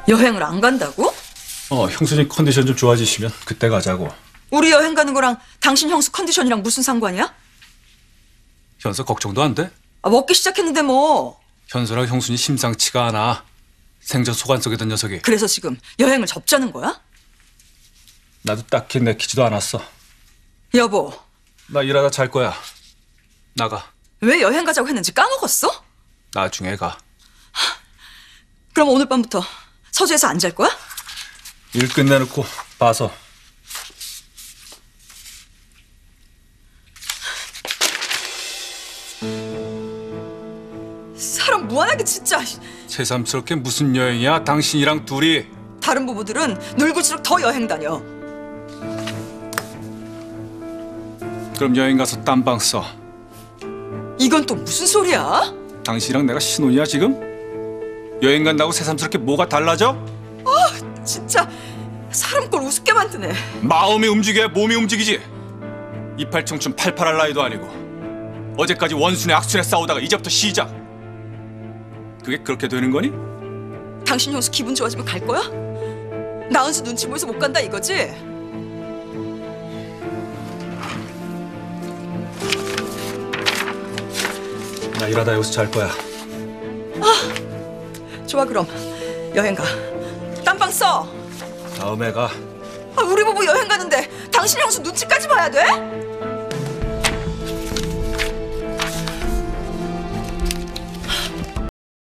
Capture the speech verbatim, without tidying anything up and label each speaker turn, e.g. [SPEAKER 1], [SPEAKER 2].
[SPEAKER 1] 여행을 안 간다고?
[SPEAKER 2] 어, 형수님 컨디션 좀 좋아지시면 그때 가자고.
[SPEAKER 1] 우리 여행 가는 거랑 당신 형수 컨디션이랑 무슨 상관이야?
[SPEAKER 2] 현서 걱정도 안 돼?
[SPEAKER 1] 아, 먹기 시작했는데 뭐.
[SPEAKER 2] 현서랑 형수님 심상치가 않아. 생전 속안 속이던 녀석이.
[SPEAKER 1] 그래서 지금 여행을 접자는 거야?
[SPEAKER 2] 나도 딱히 내키지도 않았어.
[SPEAKER 1] 여보,
[SPEAKER 2] 나 일하다 잘 거야. 나가.
[SPEAKER 1] 왜 여행 가자고 했는지 까먹었어?
[SPEAKER 2] 나중에 가.
[SPEAKER 1] 그럼 오늘 밤부터 서주에서 안 잘 거야?
[SPEAKER 2] 일 끝내놓고 봐서.
[SPEAKER 1] 사람 무한하게 진짜.
[SPEAKER 2] 새삼스럽게 무슨 여행이야? 당신이랑 둘이.
[SPEAKER 1] 다른 부부들은 늙을수록 더 여행 다녀.
[SPEAKER 2] 그럼 여행 가서 딴방 써.
[SPEAKER 1] 이건 또 무슨 소리야?
[SPEAKER 2] 당신이랑 내가 신혼이야 지금? 여행 간다고 새삼스럽게 뭐가 달라져?
[SPEAKER 1] 진짜 사람 꼴 우습게 만드네.
[SPEAKER 2] 마음이 움직여야 몸이 움직이지. 이팔 청춘 팔팔할 나이도 아니고 어제까지 원순에 악순에 싸우다가 이제부터 시작. 그게 그렇게 되는 거니?
[SPEAKER 1] 당신 형수 기분 좋아지면 갈 거야? 나은수 눈치 보여서 못 간다 이거지?
[SPEAKER 2] 나 일하다 여기서 잘 거야.
[SPEAKER 1] 좋아, 그럼 여행 가. 딴방 써.
[SPEAKER 2] 다음에 가.
[SPEAKER 1] 아, 우리 부부 여행 가는데 당신 형수 눈치까지 봐야 돼?